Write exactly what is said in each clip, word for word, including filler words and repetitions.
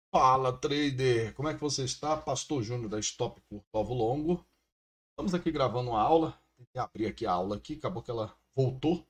Fala, trader! Como é que você está? Pastor Júnior da Stop Curto Alvo Longo. Estamos aqui gravando uma aula. Tentei abrir aqui a aula aqui, acabou que ela voltou.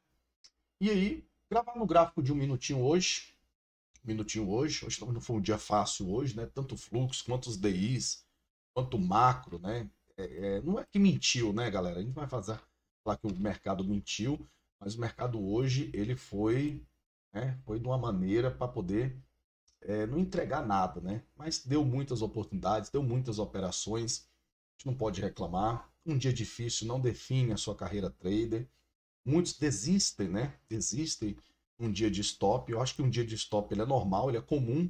E aí, gravar no gráfico de um minutinho hoje. Um minutinho hoje. Hoje não foi um dia fácil hoje, né? Tanto fluxo, quanto os D Is, quanto o macro, né? É, é, não é que mentiu, né, galera? A gente vai fazer falar que o mercado mentiu, mas o mercado hoje ele foi, né? Foi de uma maneira para poder é, não entregar nada, né? Mas deu muitas oportunidades, deu muitas operações, a gente não pode reclamar. Um dia difícil não define a sua carreira trader. Muitos desistem, né? Desistem um dia de stop. Eu acho que um dia de stop ele é normal, ele é comum,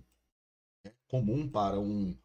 comum para um,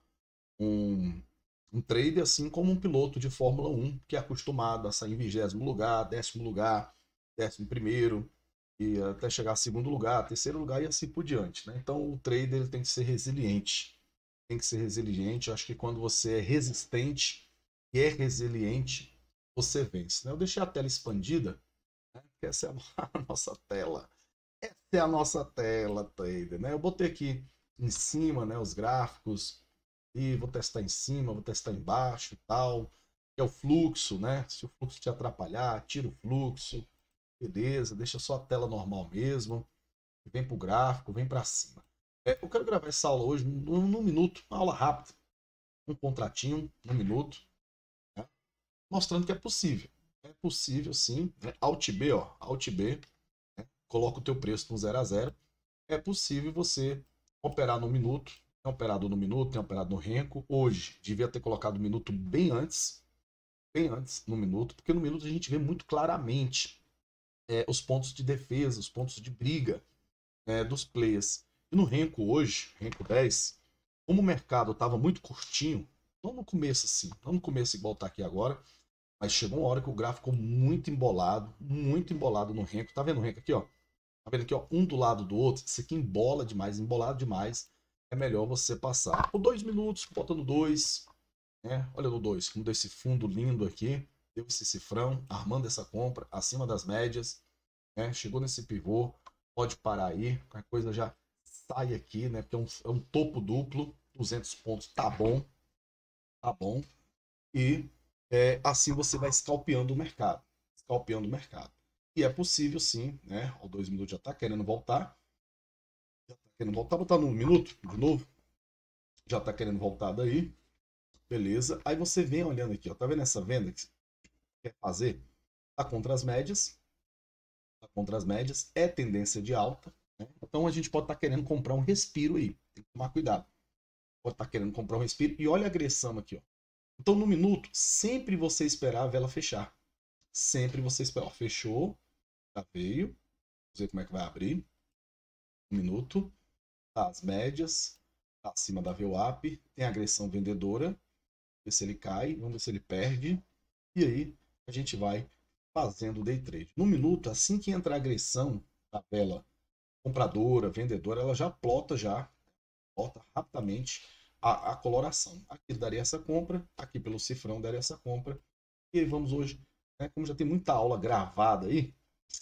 um, um trader, assim como um piloto de Fórmula um, que é acostumado a sair em vigésimo lugar, décimo lugar, décimo primeiro, e até chegar a segundo lugar, terceiro lugar e assim por diante, né? Então o trader ele tem que ser resiliente, tem que ser resiliente. Eu acho que quando você é resistente e é resiliente, você vence, né? Eu deixei a tela expandida, né? Porque essa é a nossa tela. Essa é a nossa tela, trader, né? Eu botei aqui em cima, né, os gráficos e vou testar em cima, vou testar embaixo e tal. Que é o fluxo, né? Se o fluxo te atrapalhar, tira o fluxo, beleza, deixa só a tela normal mesmo, vem pro gráfico, vem para cima. É, eu quero gravar essa aula hoje num, num minuto, uma aula rápida, um contratinho, um minuto, né? Mostrando que é possível. É possível sim, né? Alt B, ó, Alt B, né? Coloca o teu preço no zero a zero. É possível você operar no minuto, tem operado no minuto, tem operado no renco. Hoje, devia ter colocado o minuto bem antes, bem antes no minuto, porque no minuto a gente vê muito claramente é, os pontos de defesa, os pontos de briga é, dos players. E no renco hoje, renco dez, como o mercado estava muito curtinho, não no começo assim, não no começo igual está aqui agora, mas chegou uma hora que o gráfico ficou muito embolado, muito embolado no renco. Tá vendo o renco aqui, ó? Tá vendo aqui, ó? Um do lado do outro. Isso aqui embola demais, embolado demais. É melhor você passar por dois minutos, bota no dois, né? Olha no dois, como deu esse fundo lindo aqui. Deu esse cifrão, armando essa compra, acima das médias, né? Chegou nesse pivô, pode parar aí. Qualquer coisa já sai aqui, né? Porque é um, é um topo duplo, duzentos pontos, tá bom, tá bom. E é, assim você vai scalpeando o mercado. Scalpeando o mercado. E é possível sim, né? O dois minutos já está querendo voltar. Já está querendo voltar, botar no minuto de novo. Já está querendo voltar daí. Beleza. Aí você vem olhando aqui, ó. Tá vendo essa venda que você quer fazer? Tá contra as médias. Tá contra as médias. É tendência de alta. Né? Então a gente pode estar tá querendo comprar um respiro aí. Tem que tomar cuidado. Pode estar tá querendo comprar um respiro. E olha a agressão aqui, ó. Então no minuto, sempre você esperar a vela fechar. Sempre você espera. Ó, fechou, já veio. Vamos ver como é que vai abrir. Um minuto. Tá as médias. Tá acima da V WAP. Tem agressão vendedora. Ver se ele cai. Vamos ver se ele perde. E aí a gente vai fazendo o day trade. No minuto, assim que entra a agressão da vela compradora, vendedora, ela já plota já. Plota rapidamente a, a coloração. Aqui daria essa compra. Aqui pelo cifrão daria essa compra. E aí vamos hoje, né, como já tem muita aula gravada aí,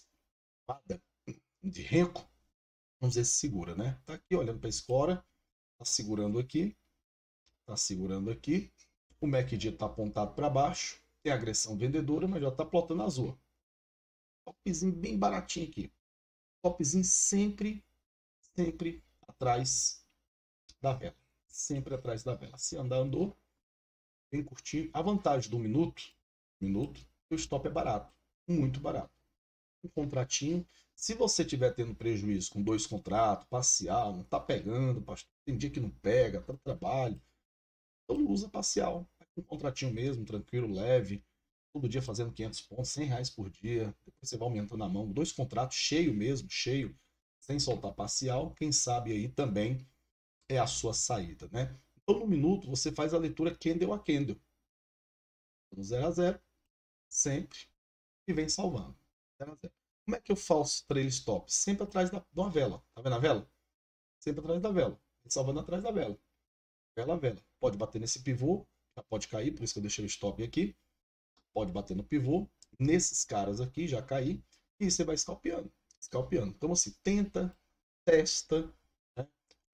de renco, vamos ver se segura, né? Tá aqui olhando para a escora, tá segurando aqui, tá segurando aqui. O M A C D tá apontado para baixo, tem agressão vendedora, mas já tá plotando azul. Topzinho bem baratinho aqui. Topzinho sempre, sempre atrás da vela. Sempre atrás da vela. Se andar, andou, bem curtinho. A vantagem do minuto, minuto, o stop é barato, muito barato. Um contratinho. Se você tiver tendo prejuízo com dois contratos, parcial, não tá pegando, tem dia que não pega, tá trabalho, então não usa parcial. Um contratinho mesmo, tranquilo, leve, todo dia fazendo quinhentos pontos, cem reais por dia, depois você vai aumentando a mão, dois contratos cheio mesmo, cheio, sem soltar parcial, quem sabe aí também é a sua saída, né? Então no minuto você faz a leitura candle a candle, no zero a zero, sempre, e vem salvando. zero a zero. Como é que eu faço trail stop? Sempre atrás da, de uma vela. Tá vendo a vela? Sempre atrás da vela. Salvando atrás da vela. Vela a vela. Pode bater nesse pivô, já pode cair, por isso que eu deixei o stop aqui. Pode bater no pivô. Nesses caras aqui, já cair. E você vai scalpeando. Scalpeando. Então, assim, tenta, testa, né?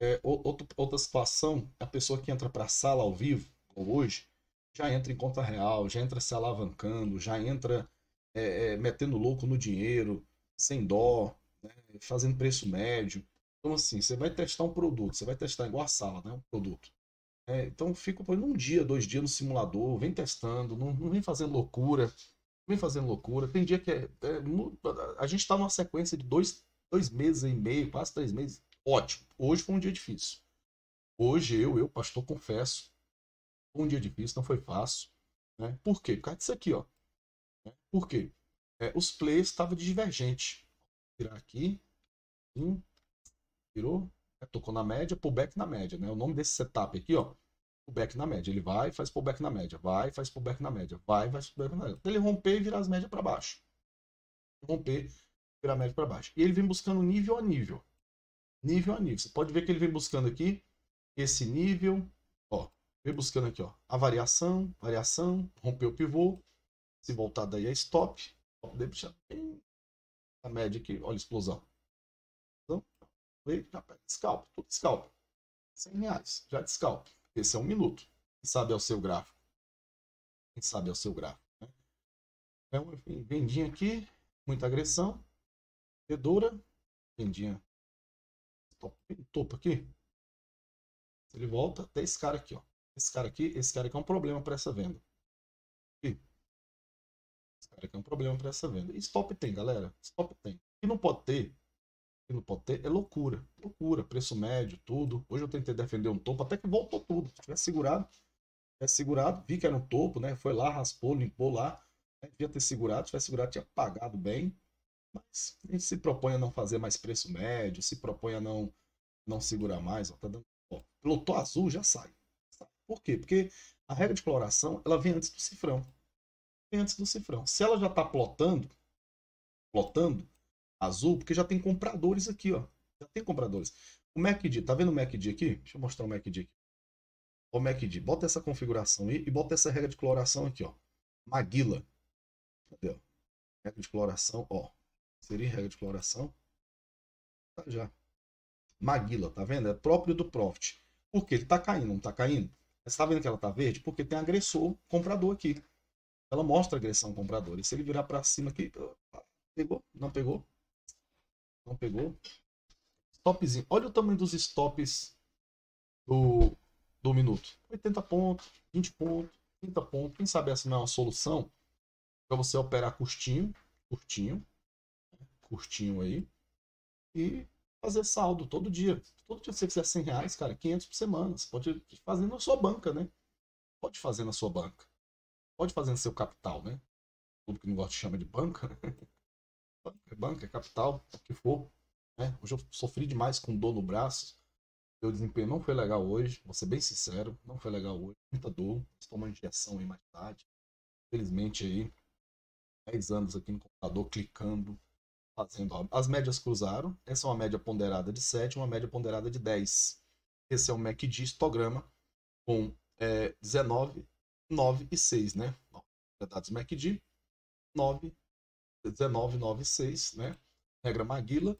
É, outro, outra situação, a pessoa que entra para a sala ao vivo, ou hoje, já entra em conta real, já entra se alavancando, já entra é, é, metendo louco no dinheiro, sem dó, né, fazendo preço médio. Então, assim, você vai testar um produto, você vai testar igual a sala, né, um produto. É, então, fica por um dia, dois dias no simulador, vem testando, não, não vem fazendo loucura, não vem fazendo loucura. Tem dia que é, é, a gente está numa sequência de dois, dois meses e meio, quase três meses. Ótimo. Hoje foi um dia difícil. Hoje eu, eu, pastor, confesso, foi um dia difícil, não foi fácil. Né? Por quê? Por causa disso aqui, ó. Né? Por quê? É, os plays estavam divergentes. Vou tirar aqui. Um, virou. É, tocou na média, pullback na média. Né? O nome desse setup aqui, ó. Pullback na média. Ele vai e faz pullback na média. Vai e faz pullback na média. Vai e faz pullback na média. Até ele romper e virar as médias para baixo. Romper, virar a média para baixo. E ele vem buscando nível a nível. Nível a nível. Você pode ver que ele vem buscando aqui esse nível, ó, vem buscando aqui, ó, a variação, variação, rompeu o pivô, se voltar daí é stop, stop deixar bem a média aqui, olha a explosão. Então, já pega scalp, tudo scalp, cem reais, já de scalp. Esse é um minuto. Quem sabe é o seu gráfico. Quem sabe é o seu gráfico. Né? Então, enfim, vendinha aqui, muita agressão, redora, vendinha, top, topo aqui. Ele volta até esse cara aqui, ó. Esse cara aqui, esse cara aqui é um problema para essa venda. Aqui. Esse cara aqui é um problema para essa venda. E stop tem, galera. Stop tem. E não pode ter, e não pode ter, é loucura. Loucura, preço médio, tudo. Hoje eu tentei defender um topo, até que voltou tudo. Se tivesse segurado, tivesse segurado, vi que era um topo, né? Foi lá, raspou, limpou lá. Né? Devia ter segurado, se tivesse segurado, tinha pagado bem. Mas a gente se propõe a não fazer mais preço médio, se propõe a não, não segurar mais. Ó, tá dando, ó, lotou azul, já sai. Por quê? Porque a regra de coloração, ela vem antes do cifrão. Vem antes do cifrão. Se ela já está plotando, plotando azul, porque já tem compradores aqui, ó. Já tem compradores. O M A C D, tá vendo o M A C D aqui? Deixa eu mostrar o M A C D aqui. O M A C D, bota essa configuração aí e bota essa regra de coloração aqui, ó. Maguila. Cadê? Regra de coloração, ó. Seria regra de coloração. Tá já. Maguila, tá vendo? É próprio do Profit. Por quê? Ele tá caindo, não tá caindo? Você tá vendo que ela tá verde? Porque tem agressor comprador aqui. Ela mostra agressão comprador. E se ele virar para cima aqui, pegou? Não pegou? Não pegou? Stopzinho. Olha o tamanho dos stops do, do minuto. oitenta pontos, vinte pontos, trinta pontos. Quem sabe essa não é uma solução para você operar curtinho, curtinho, curtinho aí, e fazer saldo todo dia. Todo dia que você quiser cem reais, cara, quinhentos por semana. Você pode fazer na sua banca, né? Pode fazer na sua banca. Pode fazer no seu capital, né? Tudo que não gosta de chama de banca, né? Banca é banca, é capital, o que for. Né? Hoje eu sofri demais com dor no braço. Meu desempenho não foi legal hoje, vou ser bem sincero, não foi legal hoje. Muita dor, estou tomando injeção aí mais tarde. Infelizmente aí, dez anos aqui no computador, clicando, fazendo. Ó, as médias cruzaram. Essa é uma média ponderada de sete, uma média ponderada de dez. Esse é o M A C D histograma com é, dezenove, nove e seis, né? Ó, dados M A C D, nove, dezenove, nove e seis, né? Regra Maguila.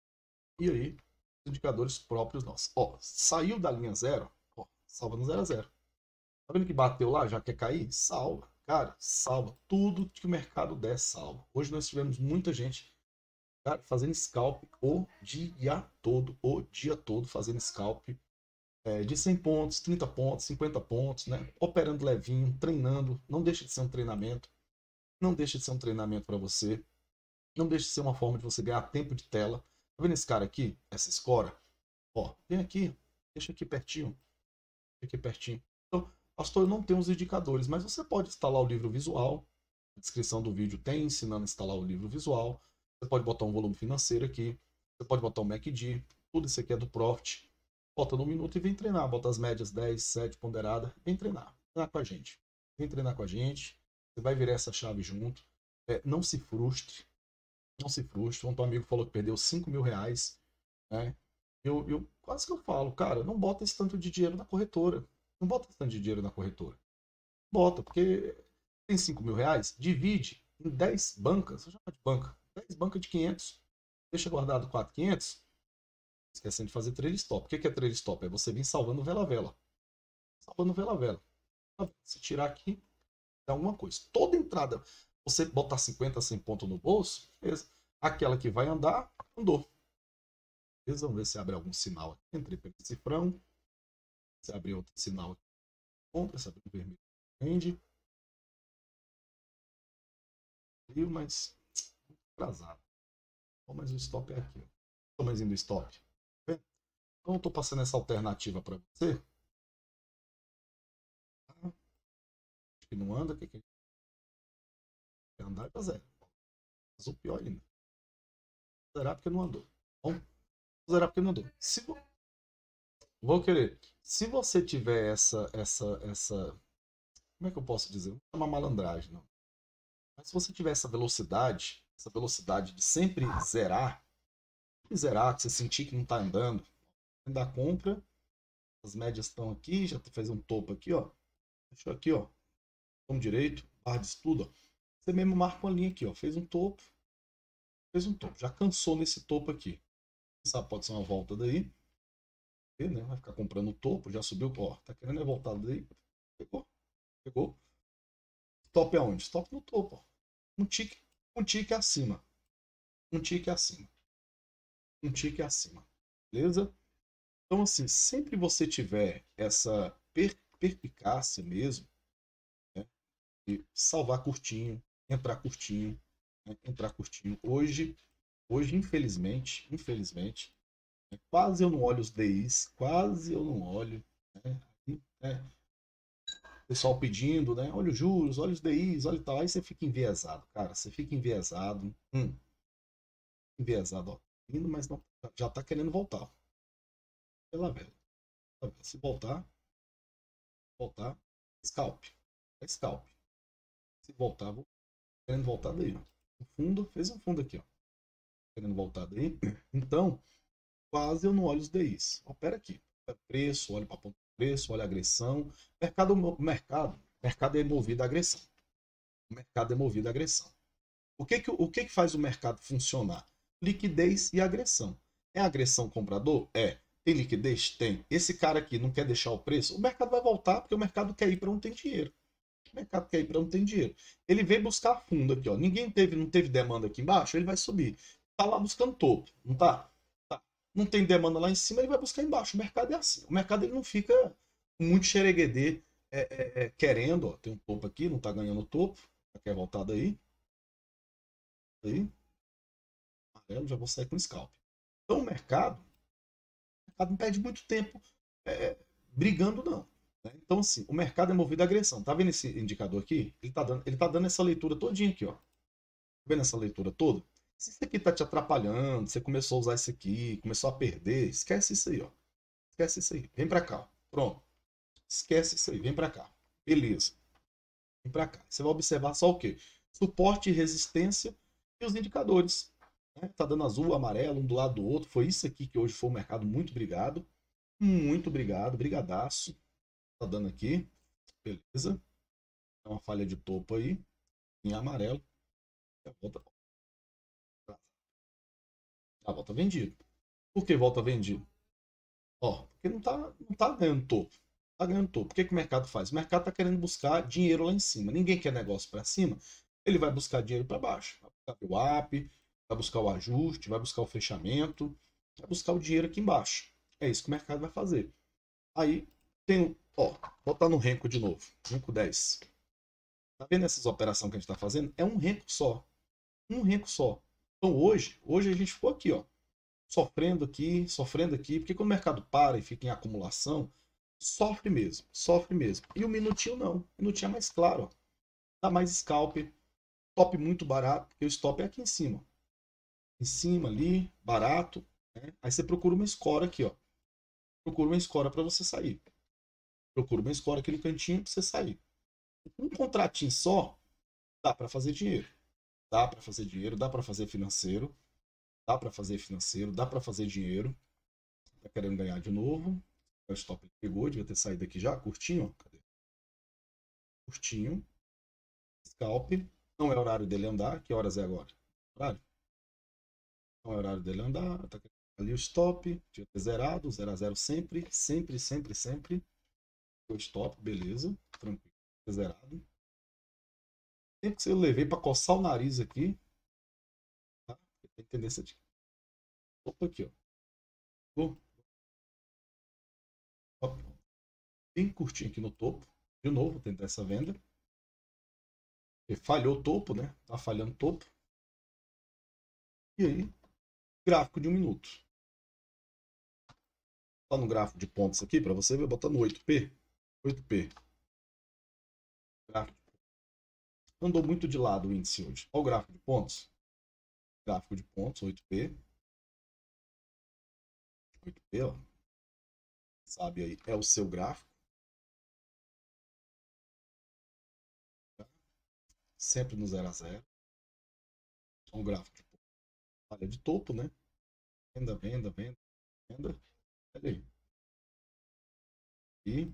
E aí, os indicadores próprios nossos. Ó, saiu da linha zero, ó, salva no zero a zero. Tá vendo que bateu lá, já quer cair? Salva. Cara, salva. Tudo que o mercado der, salva. Hoje nós tivemos muita gente, cara, fazendo scalp o dia todo, o dia todo fazendo scalp é, de cem pontos, trinta pontos, cinquenta pontos, né? Operando levinho, treinando. Não deixa de ser um treinamento. Não deixa de ser um treinamento para você. Não deixa de ser uma forma de você ganhar tempo de tela. Tá vendo esse cara aqui? Essa escora? Ó, vem aqui. Deixa aqui pertinho. Deixa aqui pertinho. Então, pastor, eu não tenho os indicadores, mas você pode instalar o livro visual. Na descrição do vídeo tem ensinando a instalar o livro visual. Você pode botar um volume financeiro aqui. Você pode botar um M A C D. Tudo isso aqui é do Profit. Bota no minuto e vem treinar. Bota as médias dez, sete, ponderada. Vem treinar. Treinar com a gente. Vem treinar com a gente. Você vai virar essa chave junto. É, não se frustre. Não se frustre. Um amigo falou que perdeu cinco mil reais. Né? Eu, eu quase que eu falo, cara, não bota esse tanto de dinheiro na corretora. Não bota esse tanto de dinheiro na corretora. Bota, porque tem cinco mil reais, divide em dez bancas. Eu chamo de banca. dez bancas de quinhentos. Deixa guardado quatro mil e quinhentos. Esquecendo de fazer trailing stop. O que é trailing stop? É você vir salvando vela a vela. Salvando vela a vela. Se tirar aqui, dá alguma coisa. Toda entrada, você botar cinquenta, cem pontos no bolso, beleza. Aquela que vai andar, andou. Beleza? Vamos ver se abre algum sinal aqui. Entrei pelo cifrão. Se abrir outro sinal aqui, compra. Se abrir o vermelho, vende. Viu, mas atrasado. Bom, mas o stop é aqui. O tamanhozinho do stop. Tá vendo? Então eu estou passando essa alternativa para você. Acho que não anda. O que que é? Andar é zero. Mas o pior ainda. Zerar porque não andou. Bom, zerar porque não andou. Se vo... Vou querer. Se você tiver essa, essa, essa. Como é que eu posso dizer? Não é uma malandragem, não. Mas se você tiver essa velocidade, essa velocidade de sempre zerar, zerar, que você sentir que não está andando, da compra, as médias estão aqui, já fez um topo aqui, ó. Deixou aqui, ó. Tom direito, barra de estudo, ó. Você mesmo marca uma linha aqui, ó. Fez um topo, fez um topo. Já cansou nesse topo aqui. Sabe, pode ser uma volta daí. E, né? Vai ficar comprando o topo, já subiu, ó. Tá querendo é voltar daí. Pegou, pegou. Stop aonde? Stop no topo, ó. Um tique, um tique acima. Um tique acima. Um tique acima. Beleza? Então, assim, sempre você tiver essa per perpicácia mesmo, né, de salvar curtinho, entrar curtinho, né, entrar curtinho. Hoje, hoje infelizmente, infelizmente, né, quase eu não olho os D Is, quase eu não olho, né, né, pessoal pedindo, né, olha os juros, olha os D Is, olha e tal, aí você fica enviesado, cara, você fica enviesado, hum, enviesado, ó, indo, mas não, já tá querendo voltar, pela velha, se voltar, voltar, scalp, é scalp, se voltar, vou querendo voltar daí, ó, o fundo, fez um fundo aqui, ó, querendo voltar daí, então, quase eu não olho os D Is, opera aqui, preço, olha para ponto de preço, olha a agressão, mercado, mercado, mercado é movido a agressão, o mercado é movido a agressão. O que que, o que que faz o mercado funcionar? Liquidez e agressão. É agressão comprador? É. Tem liquidez? Tem. Esse cara aqui não quer deixar o preço? O mercado vai voltar porque o mercado quer ir para onde tem dinheiro. O mercado quer ir para onde tem dinheiro. Ele veio buscar fundo aqui, ó. Ninguém teve, não teve demanda aqui embaixo, ele vai subir. Tá lá buscando topo, não tá? Tá. Não tem demanda lá em cima, ele vai buscar embaixo. O mercado é assim. O mercado ele não fica muito xereguedê é, é, é, querendo, ó. Tem um topo aqui, não tá ganhando topo. Quer voltar daí? Aí, amarelo, já vou sair com scalp. Então o mercado, o mercado não perde muito tempo é, brigando, não. Né? Então, assim, o mercado é movido à agressão. Tá vendo esse indicador aqui? Ele tá dando, ele tá dando essa leitura todinha aqui, ó. Tá vendo essa leitura toda? Se isso aqui tá te atrapalhando, você começou a usar isso aqui, começou a perder, esquece isso aí, ó. Esquece isso aí. Vem pra cá, ó. Pronto. Esquece isso aí, vem pra cá. Beleza. Vem pra cá. Você vai observar só o quê? Suporte e resistência e os indicadores. Né? Tá dando azul, amarelo, um do lado do outro. Foi isso aqui que hoje foi o mercado. Muito obrigado. Muito obrigado. Brigadaço. Tá dando aqui. Beleza. É uma falha de topo aí. Em amarelo. A volta, a volta vendido. Por que volta vendido? Ó, porque não tá, não tá ganhando topo. Tá ganhando topo. O que, que o mercado faz? O mercado tá querendo buscar dinheiro lá em cima. Ninguém quer negócio para cima. Ele vai buscar dinheiro para baixo. Vai buscar o A P, vai buscar o ajuste, vai buscar o fechamento, vai buscar o dinheiro aqui embaixo. É isso que o mercado vai fazer. Aí tem, ó, botar no Renko de novo. Renko dez. Tá vendo essas operações que a gente está fazendo? É um Renko só. Um Renko só. Então hoje, hoje a gente ficou aqui, ó, sofrendo aqui, sofrendo aqui, porque quando o mercado para e fica em acumulação, sofre mesmo, sofre mesmo. E o minutinho não. O minutinho é mais claro, ó. Dá mais scalp, top muito barato, porque o stop é aqui em cima. Em cima ali, barato, né? Aí você procura uma escora aqui, ó. Procura uma escora para você sair. Procura uma escora aqui no cantinho para você sair. Um contratinho só dá para fazer dinheiro. Dá para fazer dinheiro, dá para fazer financeiro, dá para fazer financeiro, dá para fazer dinheiro. Tá querendo ganhar de novo. O stop ele pegou, devia ter saído aqui já, curtinho, ó. Cadê? Curtinho. Scalp. Não é horário dele andar. Que horas é agora? Horário? Não é horário dele andar. Tá Ali o stop, tinha que ter zerado, zero a zero sempre, sempre, sempre, sempre. O stop, beleza, tranquilo, zerado. Sempre que eu levei para coçar o nariz aqui, tá? Tem tendência de. Opa, aqui, ó. Ó. Bem curtinho aqui no topo. De novo, tentar essa venda. E falhou o topo, né? Tá falhando o topo. E aí, gráfico de um minuto. Tá no gráfico de pontos aqui, para você ver, botando oito P. oito P. Gráfico. Andou muito de lado o índice hoje. Olha o gráfico de pontos. Gráfico de pontos, oito P. oito P, ó. Sabe aí, é o seu gráfico. Sempre no zero a zero. Um gráfico de pontos. Falha de topo, né? Venda, venda, venda, venda. Olha aí. E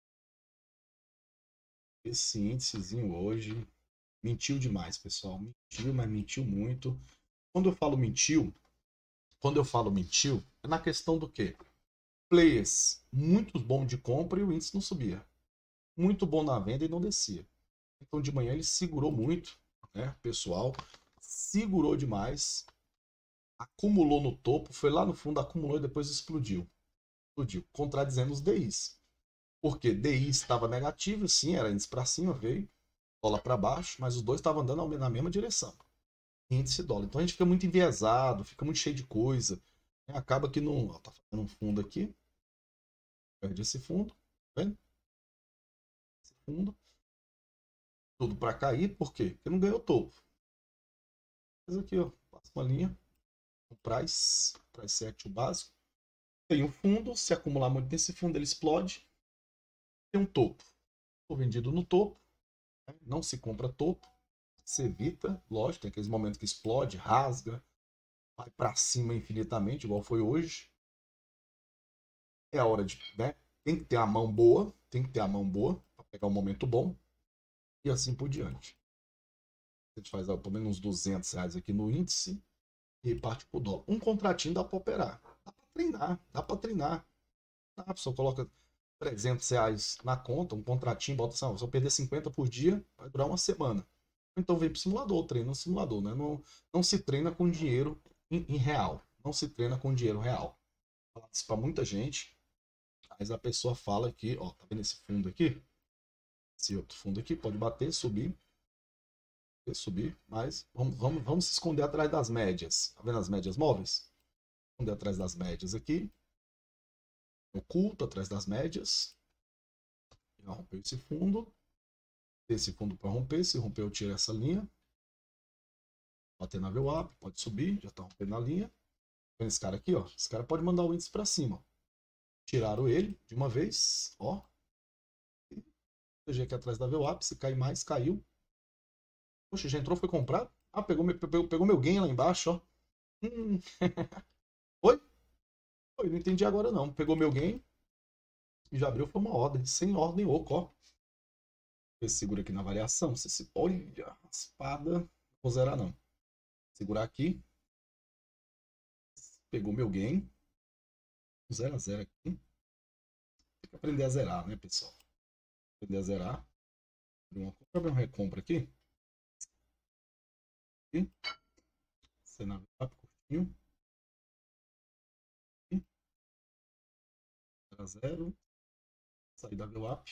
esse índicezinho hoje mentiu demais, pessoal. Mentiu, mas mentiu muito. Quando eu falo mentiu, quando eu falo mentiu, é na questão do quê? Players muito bom de compra e o índice não subia. Muito bom na venda e não descia. Então de manhã ele segurou muito, né, pessoal? Segurou demais. Acumulou no topo, foi lá no fundo, acumulou e depois explodiu. Explodiu, contradizendo os D Is. Porque D I estava negativo, sim, era índice para cima, veio, dólar para baixo, mas os dois estavam andando na mesma direção. Índice e dólar. Então a gente fica muito enviesado, fica muito cheio de coisa. Né? Acaba que não. Ó, tá fazendo um fundo aqui. Perde esse fundo. Tá vendo? Esse fundo. Tudo para cair, por quê? Porque não ganhou topo. Mas aqui, ó, passa uma linha. O price, price action básico. Tem um fundo, se acumular muito nesse fundo, ele explode. Tem um topo. Estou vendido no topo. Né? Não se compra topo. Se evita, lógico, tem aqueles momentos que explode, rasga, vai para cima infinitamente, igual foi hoje. É a hora de, né? Tem que ter a mão boa, tem que ter a mão boa para pegar um momento bom e assim por diante. A gente faz pelo menos uns duzentos reais aqui no índice e parte pro dólar. Um contratinho dá para operar, dá para treinar, dá para treinar. A pessoa coloca trezentos reais na conta, um contratinho, bota assim, se eu perder cinquenta por dia, vai durar uma semana. Então vem pro simulador, treina no simulador, né? Não, não se treina com dinheiro em, em real. Não se treina com dinheiro real. Falar isso pra muita gente, mas a pessoa fala que, ó, tá vendo esse fundo aqui? Esse outro fundo aqui pode bater, subir, subir, mas vamos, vamos, vamos se esconder atrás das médias. Tá vendo as médias móveis? Esconder atrás das médias aqui. Oculto atrás das médias. Já rompeu esse fundo. Esse fundo para romper, se romper eu tiro essa linha. Bater na V WAP, pode subir, já tá rompendo a linha. Esse cara aqui, ó, esse cara pode mandar o índice para cima. Tiraram ele de uma vez, ó. Aqui atrás da V WAP, se cair mais, caiu. Poxa, já entrou, foi comprado. Ah, pegou, pegou, pegou meu gain lá embaixo, ó. Hum. Oi? Oi, não entendi agora não. Pegou meu gain e já abriu, foi uma ordem. Sem ordem oco, ó. Você segura aqui na variação. Você se... Olha, a espada. Não vou zerar não. Segurar aqui. Pegou meu gain. zero a zero aqui. Tem que aprender a zerar, né, pessoal? Aprender a zerar. Abrir uma compra, abrir uma recompra aqui. Aqui. Cenário curtinho. Aqui. zero a zero. Sair da V WAP.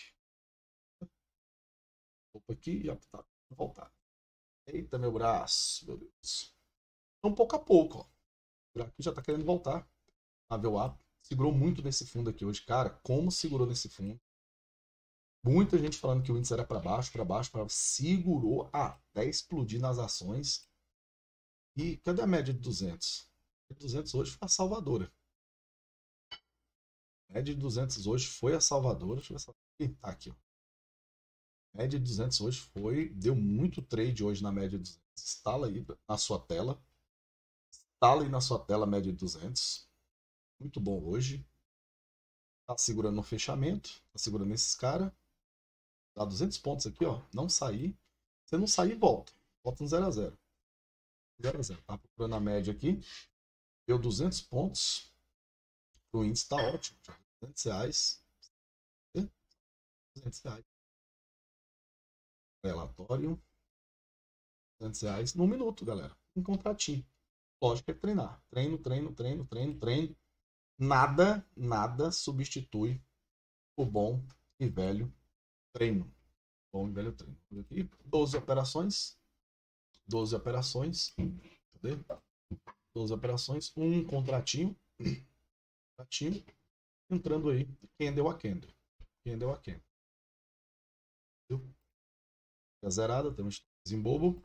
Opa aqui, já tá voltar. Eita, meu braço, meu Deus. Então, pouco a pouco, ó. Aqui já tá querendo voltar. A V WAP segurou muito nesse fundo aqui hoje. Cara, como segurou nesse fundo? Muita gente falando que o índice era para baixo, para baixo, para baixo. Segurou até explodir nas ações. E cadê a média de duzentos? A média de duzentos hoje foi a salvadora. A média de duzentos hoje foi a salvadora. Deixa eu ver se aqui. Tá aqui, ó. A média de duzentos hoje foi. Deu muito trade hoje na média de duzentos. Instala aí na sua tela. Instala aí na sua tela a média de duzentos. Muito bom hoje. Tá segurando no fechamento. Tá segurando esses caras. Dá duzentos pontos aqui, ó. Não sair. Se não sair, volta. Volta no zero a zero. zero a zero. Tá procurando a média aqui. Deu duzentos pontos. O índice tá ótimo. duzentos reais. duzentos reais. Relatório. duzentos reais no minuto, galera. Um contratinho. Lógico, é treinar. Treino, treino, treino, treino, treino. Nada, nada substitui o bom e velho treino. Bom e velho treino. Aqui, doze operações. doze operações. Cadê? doze operações. Um contratinho. Contratinho. Entrando aí. Candle a candle. Candle a candle. Viu? Zerada. Temos desembobo.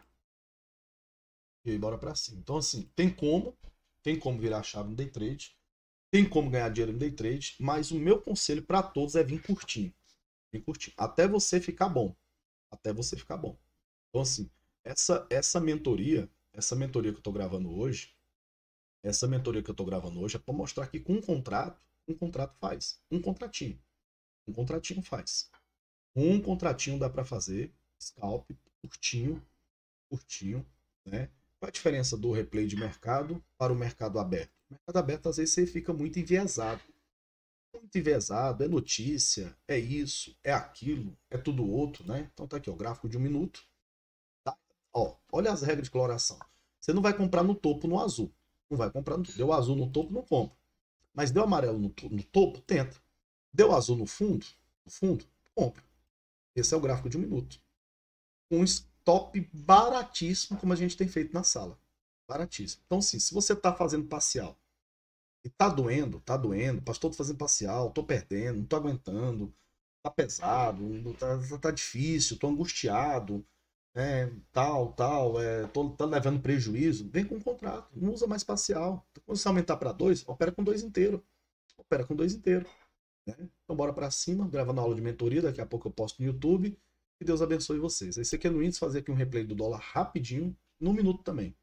E bora pra cima. Então, assim, tem como. Tem como virar a chave no day trade. Tem como ganhar dinheiro no day trade. Mas o meu conselho para todos é vir curtinho. Vir curtinho. Até você ficar bom. Até você ficar bom. Então, assim, essa, essa mentoria, essa mentoria que eu tô gravando hoje, essa mentoria que eu tô gravando hoje é para mostrar que com um contrato, um contrato faz. Um contratinho. Um contratinho faz. Um contratinho dá para fazer. Scalp, curtinho, curtinho, né? Qual a diferença do replay de mercado para o mercado aberto? O mercado aberto, às vezes, você fica muito enviesado. Muito enviesado, é notícia, é isso, é aquilo, é tudo outro, né? Então tá aqui, ó, gráfico de um minuto. Tá? Ó, olha as regras de coloração. Você não vai comprar no topo no azul. Não vai comprar no topo. Deu azul no topo, não compra. Mas deu amarelo no, no topo, tenta. Deu azul no fundo, no fundo, compra. Esse é o gráfico de um minuto. Um stop baratíssimo, como a gente tem feito na sala. Baratíssimo. Então, assim, se você está fazendo parcial e tá doendo, tá doendo, pastor, tô fazendo parcial, tô perdendo, não tô aguentando, tá pesado, tá, tá difícil, tô angustiado, né, tal, tal, é, tô, tá levando prejuízo, vem com um contrato, não usa mais parcial. Quando você aumentar para dois, opera com dois inteiro. Opera com dois inteiro. Né? Então bora para cima, gravando aula de mentoria, daqui a pouco eu posto no YouTube. Que Deus abençoe vocês. Esse aqui é no índice, fazer aqui um replay do dólar rapidinho, num minuto também.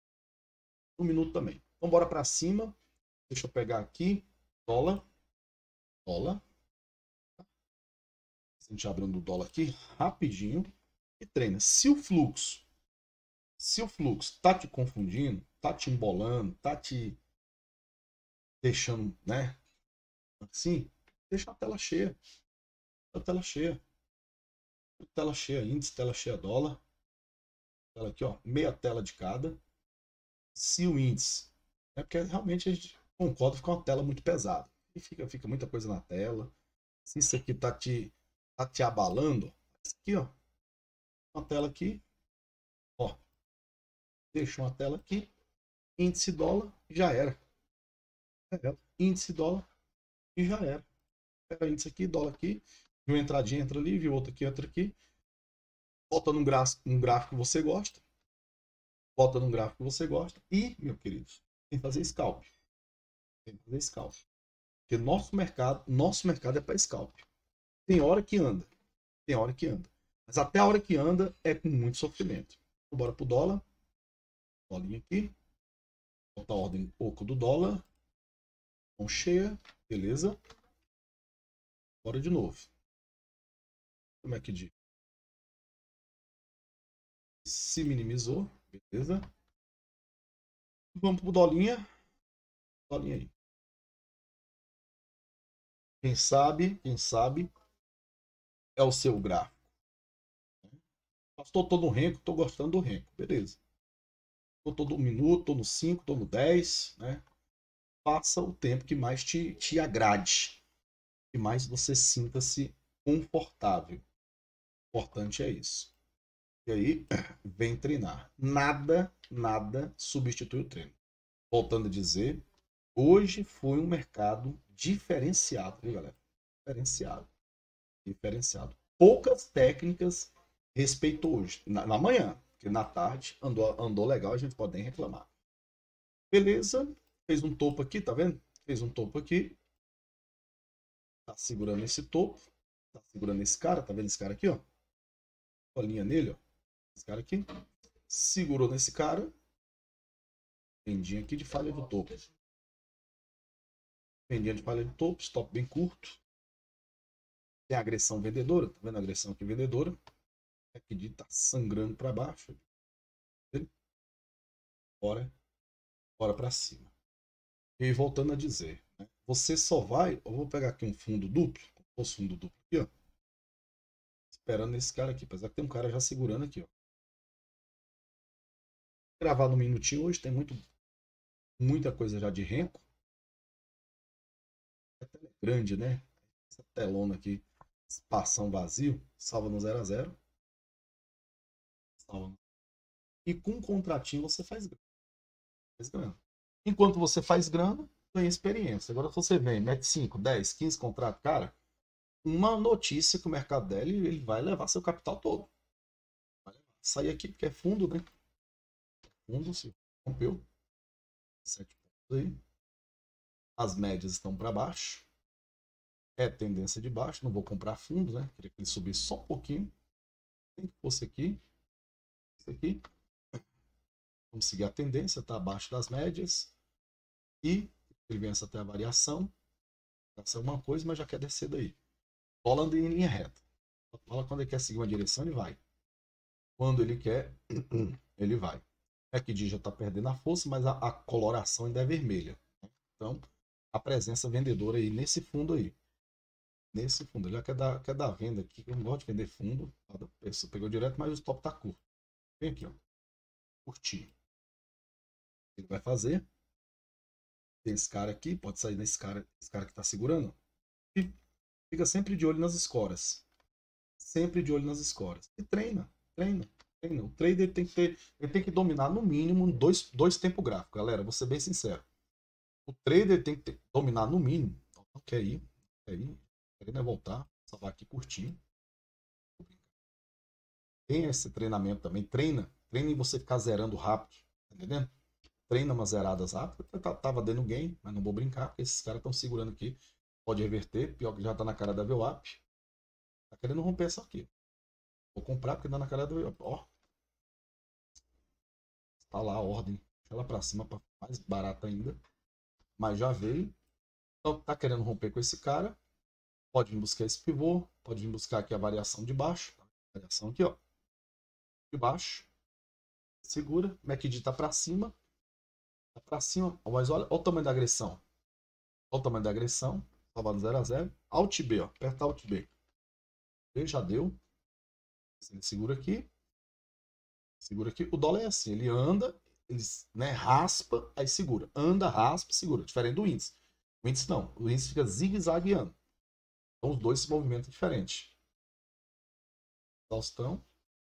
Um minuto também. Então bora para cima. Deixa eu pegar aqui. Dólar. Dólar. A gente abrindo o dólar aqui rapidinho. E treina. Se o fluxo, se o fluxo tá te confundindo, tá te embolando, tá te deixando, né? Assim, deixa a tela cheia. A tela cheia. Tela cheia, índice, tela cheia, dólar. Tela aqui, ó, meia tela de cada. Se o índice, é porque realmente a gente concorda, fica uma tela muito pesada. E fica, fica muita coisa na tela. Se isso aqui tá te, tá te abalando, isso aqui, ó, uma tela aqui, ó, deixa uma tela aqui, índice dólar, já era. Índice dólar e já era. Pega índice aqui, dólar aqui, viu uma entradinha, entra ali, viu outra aqui, entra aqui. Bota num gráfico, num gráfico que você gosta. Bota num gráfico que você gosta. E, meu querido, tem que fazer scalp. Tem que fazer scalp. Porque nosso mercado, nosso mercado é para scalp. Tem hora que anda. Tem hora que anda. Mas até a hora que anda é com muito sofrimento. Então, bora pro dólar. Bolinha aqui. Botar a ordem um pouco do dólar. Mão cheia. Beleza. Bora de novo. Como é que diz? Se minimizou. Beleza. Vamos pro dolinha. Dolinha aí. Quem sabe, quem sabe é o seu gráfico. Pastor, tô no renco, tô gostando do renco. Beleza. Tô todo minuto, tô no cinco, tô no dez, né? Faça o tempo que mais te, te agrade. Que mais você sinta-se confortável. O importante é isso. E aí, vem treinar. Nada, nada substitui o treino. Voltando a dizer, hoje foi um mercado diferenciado, viu, galera? Diferenciado. Diferenciado. Poucas técnicas respeitou hoje. Na, na manhã, porque na tarde andou, andou legal, a gente pode nem reclamar. Beleza. Fez um topo aqui, tá vendo? Fez um topo aqui. Tá segurando esse topo. Tá segurando esse cara, tá vendo esse cara aqui, ó? Bolinha nele, ó. Esse cara aqui. Segurou nesse cara. Pendinha aqui de falha do topo. Pendinha de falha do topo. Stop bem curto. Tem agressão vendedora. Tá vendo a agressão aqui vendedora? Aqui tá sangrando para baixo. Bora. Bora pra cima. E voltando a dizer, né, você só vai. Eu vou pegar aqui um fundo duplo, como se fosse fundo duplo aqui, ó. Esperando esse cara aqui, apesar que tem um cara já segurando aqui, ó. Gravado um minutinho hoje, tem muito, muita coisa já de renco. A tela é grande, né? Essa telona aqui, espação vazio, salva no zero a zero. Salva. E com um contratinho você faz grana. Faz grana. Enquanto você faz grana, ganha experiência. Agora, se você vem, mete cinco, dez, quinze contratos, cara, uma notícia que o mercado dele, ele vai levar seu capital todo. Vai sair aqui porque é fundo, né? Fundo se rompeu. sete pontos aí. As médias estão para baixo. É tendência de baixo. Não vou comprar fundos, né? Queria que ele subisse só um pouquinho. Tem que fosse aqui. Isso aqui. Vamos seguir a tendência, está abaixo das médias. E ele vem até a variação. Essa é uma coisa, mas já quer descer daí. Bola anda em linha reta. Bola quando ele quer seguir uma direção, ele vai. Quando ele quer, ele vai. É que já está perdendo a força, mas a, a coloração ainda é vermelha. Então, a presença vendedora aí nesse fundo aí. Nesse fundo. Ele já quer dar, quer dar venda aqui. Eu não gosto de vender fundo. Você pegou direto, mas o stop está curto. Vem aqui, ó. Curtir. Ele vai fazer. Tem esse cara aqui, pode sair nesse cara, esse cara que está segurando. E fica sempre de olho nas escoras. Sempre de olho nas escoras. E treina, treina, treina. O trader tem que ter, ele tem que dominar no mínimo dois, dois tempos gráficos, galera. Vou ser bem sincero. O trader tem que ter, dominar no mínimo. Não quer ir, quer ir, querendo é voltar, só vai aqui curtir. Tem esse treinamento também, treina, treina em você ficar zerando rápido, tá entendendo? Treina umas zeradas rápidas. Tava dando game, mas não vou brincar, porque esses caras estão segurando aqui. Pode reverter, pior que já tá na cara da V W A P. Tá querendo romper essa aqui. Vou comprar porque dá na cara da V W A P. Ó. Tá lá a ordem. Deixa ela pra cima, pra mais barata ainda. Mas já veio. Então tá querendo romper com esse cara. Pode vir buscar esse pivô. Pode vir buscar aqui a variação de baixo. A variação aqui, ó. De baixo. Segura. M A C D tá pra cima. Tá pra cima. Mas olha, olha o tamanho da agressão. Olha o tamanho da agressão. Tava no zero a zero. Alt B, ó. Aperta Alt B. B já deu. Ele segura aqui. Segura aqui. O dólar é assim. Ele anda, ele, né, raspa, aí segura. Anda, raspa, segura. Diferente do índice. O índice não. O índice fica zigue-zagueando. Então os dois se movimentam diferente. Exaustão.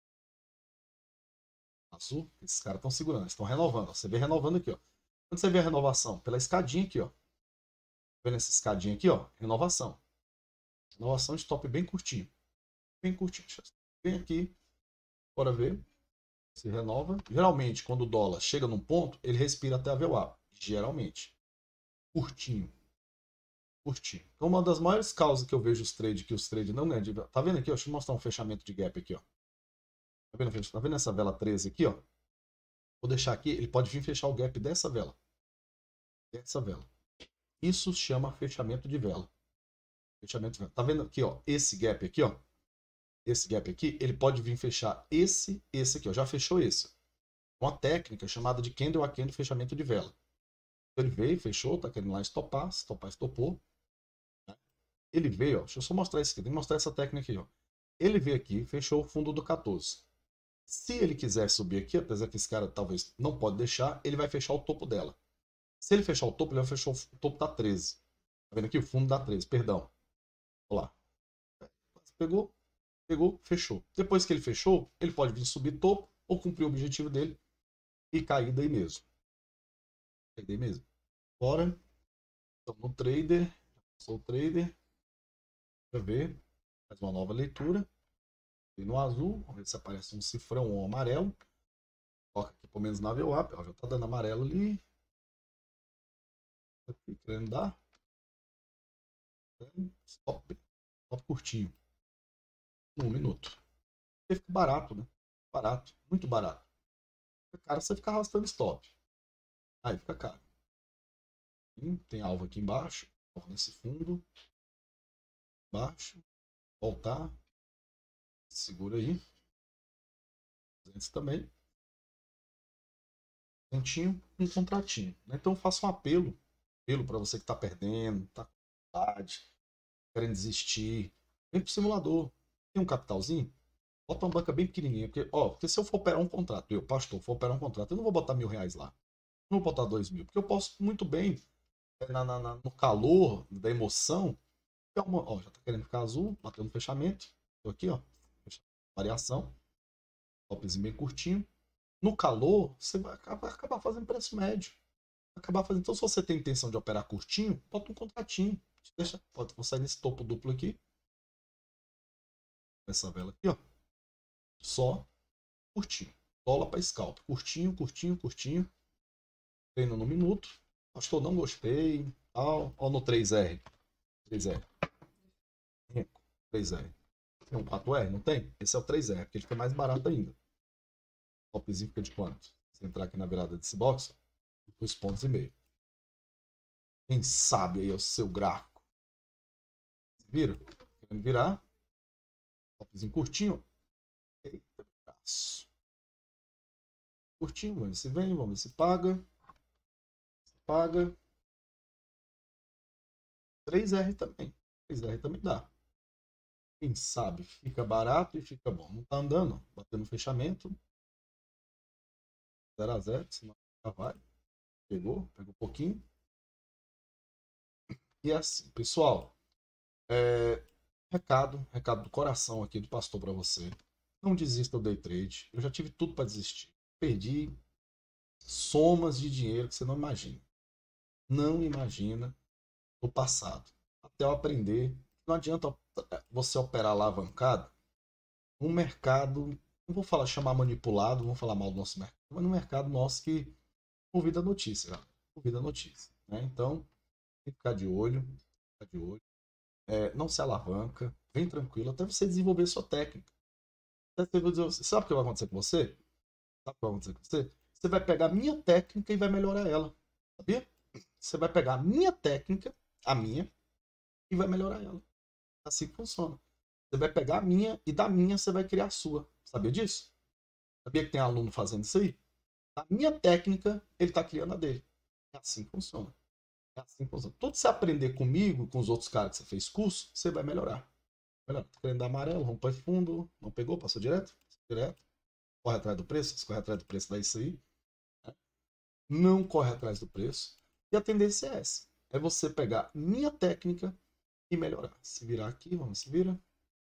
Azul. Esses caras estão segurando. Estão renovando. Você vê renovando aqui, ó. Quando você vê a renovação? Pela escadinha aqui, ó. Vendo essa escadinha aqui, ó. Renovação. Renovação de stop bem curtinho. Bem curtinho. Vem aqui. Bora ver. Se renova. Geralmente, quando o dólar chega num ponto, ele respira até a V W A P. Geralmente. Curtinho. Curtinho. Então, uma das maiores causas que eu vejo os trades, que os trades não ganham. Tá vendo aqui? Ó, deixa eu mostrar um fechamento de gap aqui, ó. Tá vendo, tá vendo essa vela treze aqui, ó? Vou deixar aqui. Ele pode vir fechar o gap dessa vela. Dessa vela. Isso chama fechamento de vela. Fechamento de vela. Tá vendo aqui, ó? Esse gap aqui, ó. Esse gap aqui, ele pode vir fechar esse, esse aqui, ó. Já fechou esse. Uma técnica chamada de candle a candle fechamento de vela. Ele veio, fechou, tá querendo lá estopar, estopar, estopou. Né? Ele veio, ó, deixa eu só mostrar isso aqui, tem que mostrar essa técnica aqui, ó. Ele veio aqui, fechou o fundo do quatorze. Se ele quiser subir aqui, apesar que esse cara talvez não pode deixar, ele vai fechar o topo dela. Se ele fechar o topo, ele vai fechar o topo da treze. Tá vendo aqui? O fundo da treze, perdão. Olha lá. Pegou, pegou, fechou. Depois que ele fechou, ele pode vir subir topo ou cumprir o objetivo dele e cair daí mesmo. Cair daí mesmo. Bora. Estamos no trader. Sou o trader. Deixa eu ver. Faz uma nova leitura. E no azul. Vamos ver se aparece um cifrão ou um amarelo. Coloca aqui pelo menos na V W A P. Ó, já tá dando amarelo ali. Aqui, querendo dar. Stop. Stop curtinho. Um minuto. Porque fica barato, né? Barato. Muito barato. Fica caro você ficar arrastando stop. Aí fica caro. Tem alvo aqui embaixo. Nesse fundo. Baixo. Voltar. Segura aí. duzentos também. Centinho, um contratinho. Então eu faço um apelo tranquilo para você que está perdendo, está com vontade, querendo desistir. Vem pro simulador. Tem um capitalzinho? Bota uma banca bem pequenininha. Porque, ó, porque se eu for operar um contrato, eu, pastor, for operar um contrato, eu não vou botar mil reais lá. Não vou botar dois mil. Porque eu posso muito bem, na, na- na- no calor da emoção, é uma, ó, já tá querendo ficar azul, batendo fechamento. Tô aqui, ó. Variação. Topzinho bem curtinho. No calor, você vai acabar, acabar fazendo preço médio. Acabar fazendo. Então, se você tem intenção de operar curtinho, bota um contratinho. Deixa, pode, vou sair nesse topo duplo aqui. Essa vela aqui, ó. Só curtinho. Dólar para scalp. Curtinho, curtinho, curtinho. Treino no minuto. Pastor, não gostei. Tal. Ó no três R. três R. três R. Tem um quatro R? Não tem? Esse é o três R, porque ele fica mais barato ainda. Topzinho fica de quanto? Se entrar aqui na virada desse box, dois pontos e meio. Quem sabe aí é o seu gráfico. Vira? Querendo virar. Topzinho curtinho. Eita, braço. Curtinho, vamos ver se vem, vamos ver se paga. Se paga. três R também. três R também dá. Quem sabe fica barato e fica bom. Não tá andando, batendo fechamento. zero a zero, senão já vai. Pegou, pegou um pouquinho. E é assim, pessoal, é... recado, recado do coração aqui do pastor para você. Não desista do day trade. Eu já tive tudo para desistir. Perdi somas de dinheiro que você não imagina. Não imagina no passado. Até eu aprender. Não adianta você operar alavancado um mercado, não vou falar chamar manipulado, não vou falar mal do nosso mercado, mas no mercado nosso que ouvida notícia, cara. Ouvida notícia. Né? Então, tem que ficar de olho, ficar de olho. É, não se alavanca, vem tranquilo, até você desenvolver sua técnica. Sabe o que vai acontecer com você? Sabe o que vai acontecer com você? Você vai pegar a minha técnica e vai melhorar ela. Sabia? Você vai pegar a minha técnica, a minha, e vai melhorar ela. Assim que funciona. Você vai pegar a minha e da minha você vai criar a sua. Sabia disso? Sabia que tem aluno fazendo isso aí? A minha técnica, ele está criando a dele. É assim que funciona. É assim que funciona. Tudo que você aprender comigo, com os outros caras que você fez curso, você vai melhorar. Melhor. Tá querendo dar amarelo, vamos para fundo. Não pegou? Passou direto? Direto. Corre atrás do preço. Se corre atrás do preço, dá isso aí. Né? Não corre atrás do preço. E a tendência é essa. É você pegar minha técnica e melhorar. Se virar aqui, vamos se vira.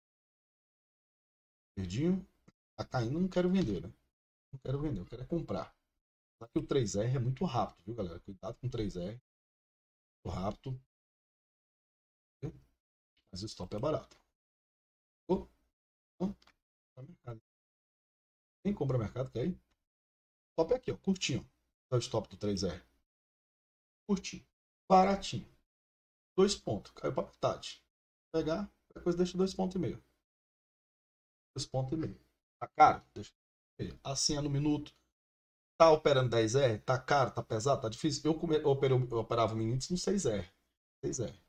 Verdinho. Tá caindo, não quero vender, né? Não quero vender, eu quero é comprar. Só que o três R é muito rápido, viu, galera? Cuidado com o três R. Muito rápido. Viu? Mas o stop é barato. Oh, oh, tá mercado. Quem compra mercado, quer ir? Stop é aqui, ó. Curtinho. É o stop do três R. Curtinho. Baratinho. Dois pontos. Caiu pra metade. Pegar, depois deixa dois pontos e meio. Dois pontos e meio. Tá caro? Deixa. Assim é no minuto. Tá operando dez R? Tá caro? Tá pesado? Tá difícil? Eu, come... eu, operava, eu operava o índice no seis R. seis R.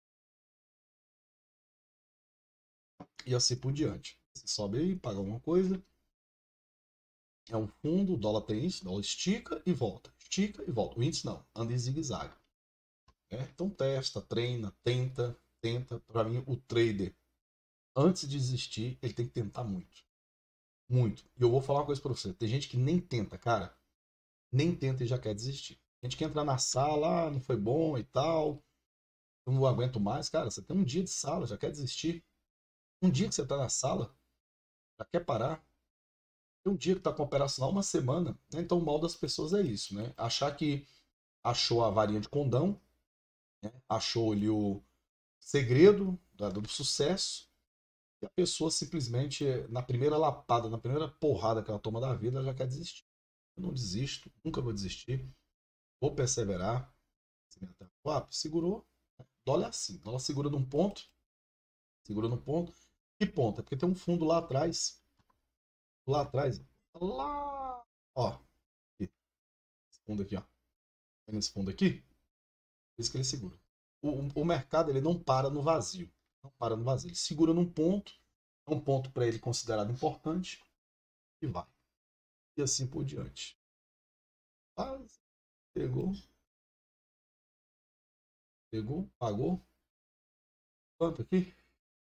E assim por diante. Você sobe aí, paga alguma coisa. É um fundo, o dólar tem isso, o dólar estica e volta. Estica e volta. O índice não, anda em zigue-zague. Né? Então testa, treina, tenta, tenta. Para mim, o trader, antes de desistir, ele tem que tentar muito. Muito. E eu vou falar uma coisa para você. Tem gente que nem tenta, cara. Nem tenta e já quer desistir. Tem gente que entra na sala, ah, não foi bom e tal. Eu não aguento mais. Cara, você tem um dia de sala, já quer desistir. Um dia que você tá na sala, já quer parar. Tem um dia que tá com operacional uma semana. Né? Então o mal das pessoas é isso, né? Achar que achou a varinha de condão, né? Achou ali o segredo do sucesso, e a pessoa simplesmente, na primeira lapada, na primeira porrada que ela toma da vida, ela já quer desistir. Eu não desisto, nunca vou desistir, vou perseverar. Ah, segurou, dólar é assim, dólar segura num ponto, segura num ponto. Que ponto? É porque tem um fundo lá atrás, lá atrás, lá, ó, aqui, esse fundo aqui, ó, nesse fundo aqui, por isso que ele segura. O, o mercado ele não para no vazio, não para no vazio, ele segura num ponto, é um ponto para ele considerado importante e vai. E assim por diante. Mas pegou, Pegou, pagou. Quanto aqui?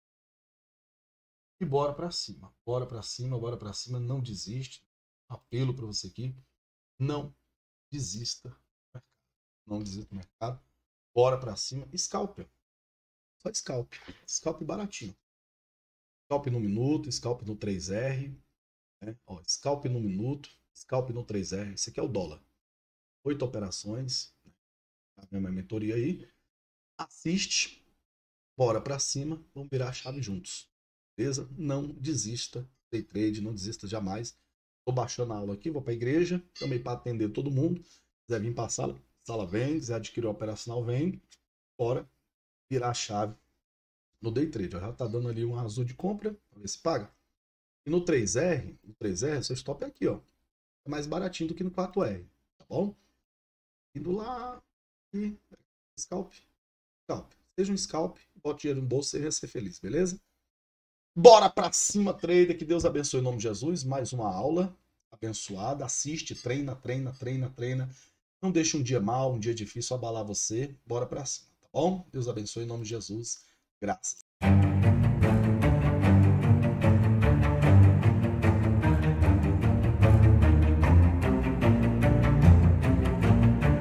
E bora para cima. Bora para cima, bora para cima. Não desiste. Apelo para você aqui. Não desista. Não desista do mercado. Bora para cima. Scalper. Só scalp. Scalp baratinho. Scalp no minuto, scalp no três R. Né? Ó, scalp no minuto, scalp no três R. Esse aqui é o dólar. Oito operações. A minha mentoria aí. Assiste. Bora para cima. Vamos virar a chave juntos. Beleza? Não desista. Day trade, não desista jamais. Tô baixando a aula aqui, vou para a igreja. Também para atender todo mundo. Se quiser vir para a sala, sala vem. quiser adquirir o operacional, vem. Bora virar a chave no day trade. Já tá dando ali um azul de compra, para ver se paga. E no três R, no três R, seu stop é aqui, ó. É mais baratinho do que no quatro R, tá bom? Indo lá e scalp, scalp. Seja um scalp, bote dinheiro no bolso e seja ser feliz, beleza? Bora pra cima, trader, que Deus abençoe em nome de Jesus. Mais uma aula abençoada. Assiste, treina, treina, treina, treina. Não deixe um dia mal, um dia difícil abalar você. Bora pra cima, tá bom? Deus abençoe em nome de Jesus. Graças.